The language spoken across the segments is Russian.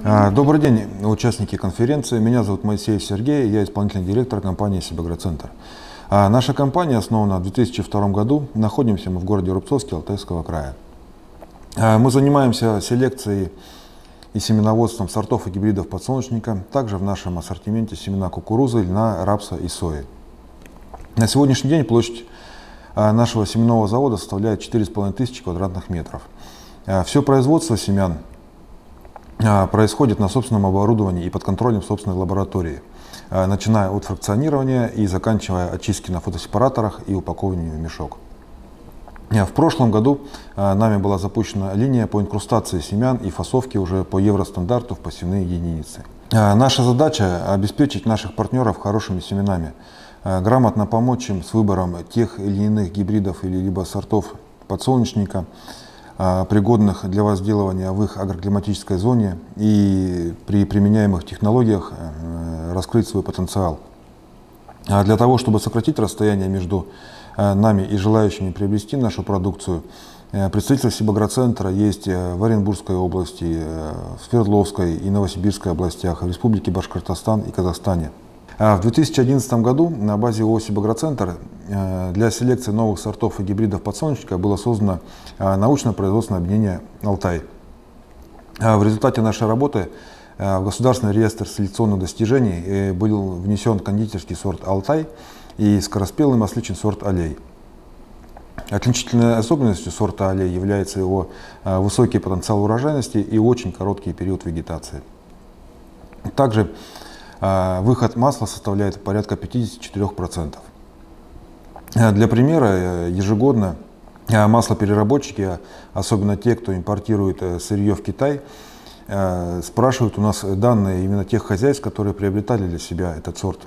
Добрый день, участники конференции. Меня зовут Моисеев Сергей, я исполнительный директор компании «Сибагроцентр». Наша компания основана в 2002 году. Находимся мы в городе Рубцовске Алтайского края. Мы занимаемся селекцией и семеноводством сортов и гибридов подсолнечника. Также в нашем ассортименте семена кукурузы, льна, рапса и сои. На сегодняшний день площадь нашего семенного завода составляет 4500 квадратных метров. Все производство семян происходит на собственном оборудовании и под контролем собственной лаборатории, начиная от фракционирования и заканчивая очистки на фотосепараторах и упакованием в мешок. В прошлом году нами была запущена линия по инкрустации семян и фасовке уже по евростандарту в посевные единицы. Наша задача – обеспечить наших партнеров хорошими семенами, грамотно помочь им с выбором тех или иных гибридов или либо сортов подсолнечника, пригодных для возделывания в их агроклиматической зоне, и при применяемых технологиях раскрыть свой потенциал. Для того, чтобы сократить расстояние между нами и желающими приобрести нашу продукцию, представительство Сибагроцентра есть в Оренбургской области, в Свердловской и Новосибирской областях, в Республике Башкортостан и Казахстане. В 2011 году на базе ООО «Сибагроцентр» для селекции новых сортов и гибридов подсолнечника было создано научно-производственное объединение «Алтай». В результате нашей работы в Государственный реестр селекционных достижений был внесен кондитерский сорт «Алтай» и скороспелый масличный сорт «Алей». Отличительной особенностью сорта «Алей» является его высокий потенциал урожайности и очень короткий период вегетации. Также выход масла составляет порядка 54%. Для примера, ежегодно маслопереработчики, особенно те, кто импортирует сырье в Китай, спрашивают у нас данные именно тех хозяйств, которые приобретали для себя этот сорт,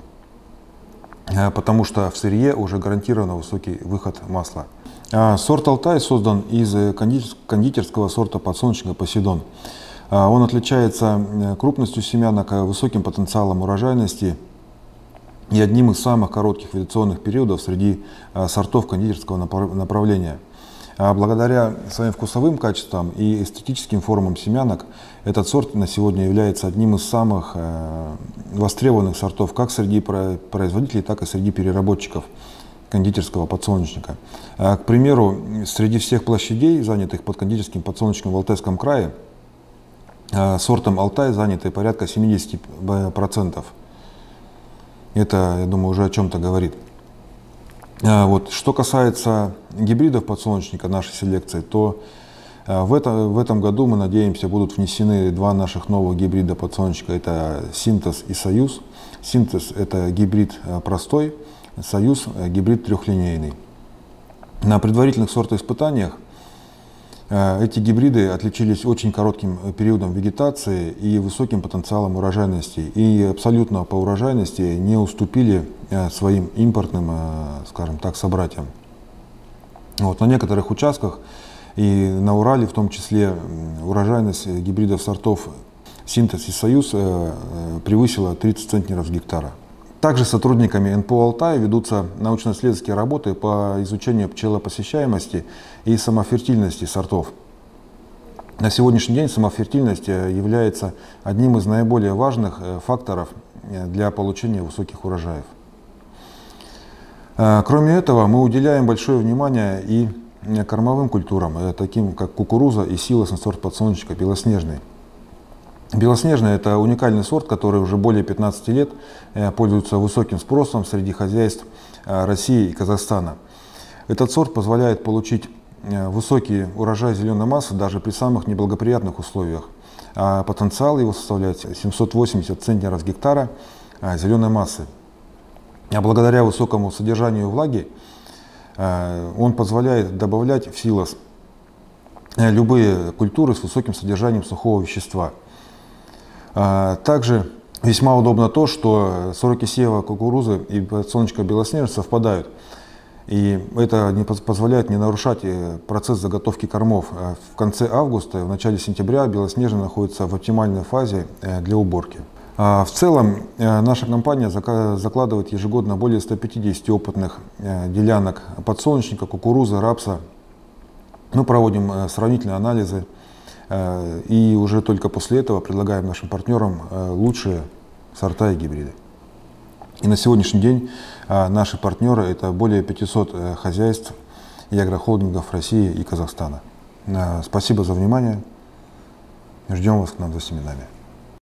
потому что в сырье уже гарантированно высокий выход масла. Сорт «Алтай» создан из кондитерского сорта подсолнечника «Посейдон». Он отличается крупностью семянок, высоким потенциалом урожайности и одним из самых коротких вегетационных периодов среди сортов кондитерского направления. Благодаря своим вкусовым качествам и эстетическим формам семянок этот сорт на сегодня является одним из самых востребованных сортов как среди производителей, так и среди переработчиков кондитерского подсолнечника. К примеру, среди всех площадей, занятых под кондитерским подсолнечником в Алтайском крае, сортом «Алтай» заняты порядка 70%. Это, я думаю, уже о чем-то говорит. Что касается гибридов подсолнечника нашей селекции, то в этом году, мы надеемся, будут внесены два наших новых гибрида подсолнечника. Это «Синтез» и «Союз». «Синтез» — это гибрид простой, «Союз» — гибрид трехлинейный. На предварительных сортоиспытаниях эти гибриды отличились очень коротким периодом вегетации и высоким потенциалом урожайности, и абсолютно по урожайности не уступили своим импортным, скажем так, собратьям. На некоторых участках и на Урале в том числе урожайность гибридов сортов «Синтез» и «Союз» превысила 30 центнеров с гектара. Также сотрудниками НПО «Алтай» ведутся научно-исследовательские работы по изучению пчелопосещаемости и самофертильности сортов. На сегодняшний день самофертильность является одним из наиболее важных факторов для получения высоких урожаев. Кроме этого, мы уделяем большое внимание и кормовым культурам, таким как кукуруза и силосный сорт подсолнечника белоснежный. Белоснежный — это уникальный сорт, который уже более 15 лет пользуется высоким спросом среди хозяйств России и Казахстана. Этот сорт позволяет получить высокий урожай зеленой массы даже при самых неблагоприятных условиях. Потенциал его составляет 780 центнеров с гектара зеленой массы. Благодаря высокому содержанию влаги он позволяет добавлять в силос любые культуры с высоким содержанием сухого вещества. Также весьма удобно то, что сроки сева кукурузы и подсолнечника белоснежного совпадают. И это позволяет не нарушать процесс заготовки кормов. В конце августа и в начале сентября белоснежный находится в оптимальной фазе для уборки. В целом наша компания закладывает ежегодно более 150 опытных делянок подсолнечника, кукурузы, рапса. Мы проводим сравнительные анализы И уже только после этого предлагаем нашим партнерам лучшие сорта и гибриды. И на сегодняшний день наши партнеры — это более 500 хозяйств и агрохолдингов России и Казахстана. Спасибо за внимание. Ждем вас к нам за семенами.